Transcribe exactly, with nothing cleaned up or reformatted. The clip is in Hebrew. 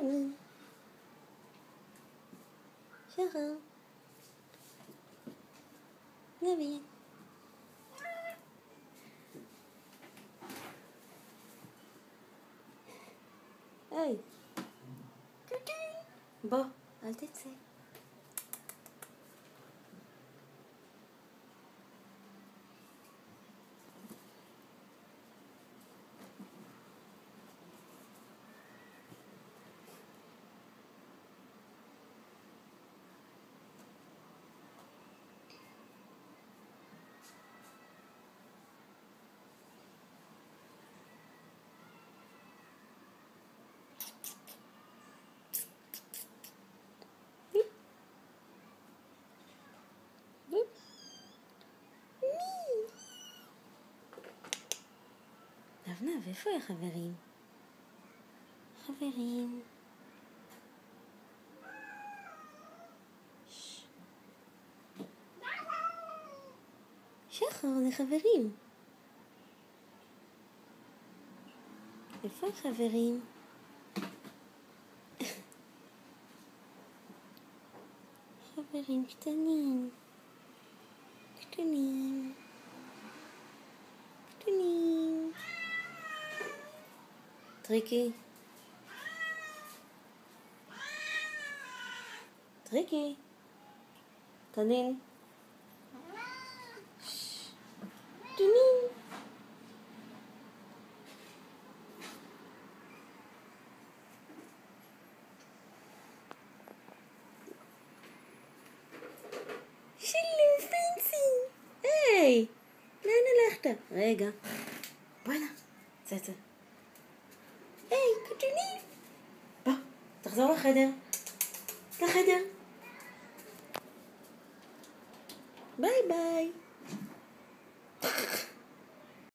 שחר. נביא. היי. בוא, אל תצא. אבנב, איפה החברים? חברים. שחר, זה חברים. איפה החברים? חברים קטנים. קטנים. קטנים. טריקי. טריקי. קטנים. קטנים. שלום פנסי. היי, לאן הלכת? רגע. בואנה, צצה. היי, קטנים. בוא, תחזור לחדר. לחדר. ביי ביי.